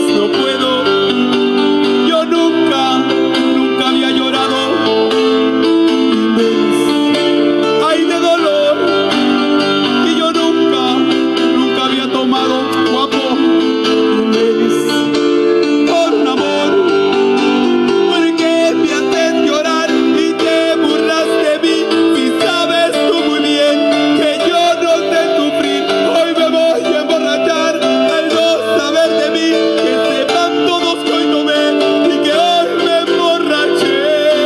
no puedo. Yo nunca había llorado, ay de dolor. Y yo nunca había tomado, guapo, por un amor. ¿Por qué me haces llorar y te burlas de mí? Si sabes tú muy bien que yo no sé sufrir. Hoy me voy a emborrachar al no saber de mí. Que sepan todos que hoy tomé y que hoy me emborraché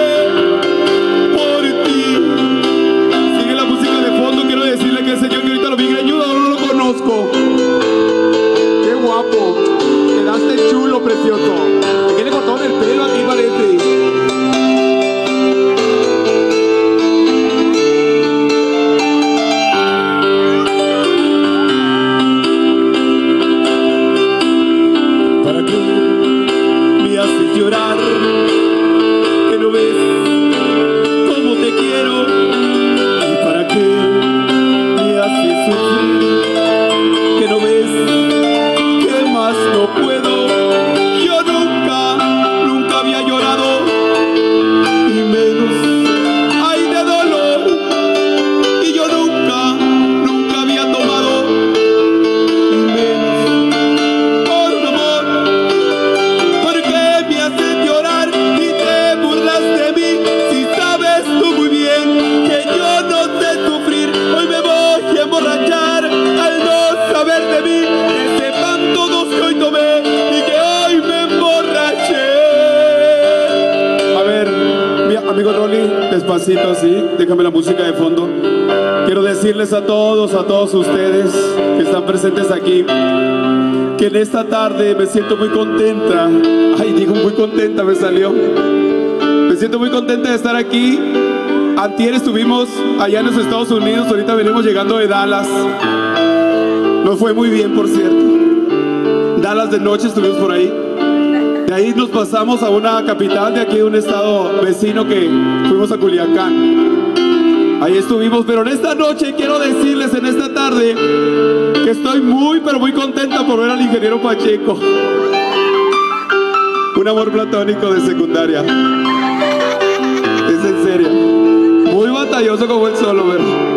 por ti. Sigue la música de fondo. Quiero decirle que el señor que ahorita lo vi greñudo no lo conozco. Qué guapo. Quedaste chulo, precioso. ¿De qué le cortaron el pelo a ti, parece? ¿Para qué me haces llorar? ¿Que no ves cómo te quiero? ¿Y para qué me haces sufrir? ¿Que no ves que más no puedo? Yo nunca había llorado, y menos, ay de dolor. Y yo nunca había tomado, y menos por un amor. ¿Por qué me haces llorar y te burlas de mí? Si sabes tú muy bien que yo no sé sufrir. Hoy me voy a emborrachar al no saber de mí. Que sepan todos que hoy tomé y que hoy me emborraché. A ver, mi amigo Rolly, despacito, ¿sí? Déjame la música de fondo. Quiero decirles a todos ustedes que están presentes aquí, que en esta tarde me siento muy contenta. Ay, digo muy contenta, me salió. Me siento muy contenta de estar aquí. Antier estuvimos allá en los Estados Unidos, ahorita venimos llegando de Dallas. Nos fue muy bien, por cierto. Dallas de noche estuvimos por ahí. De ahí nos pasamos a una capital de aquí, de un estado vecino, que fuimos a Culiacán. Ahí estuvimos, pero en esta noche quiero decirles, en esta tarde, que estoy muy, pero muy contenta por ver al ingeniero Pacheco. Un amor platónico de secundaria. Es en serio. Muy batalloso como él solo, ¿verdad?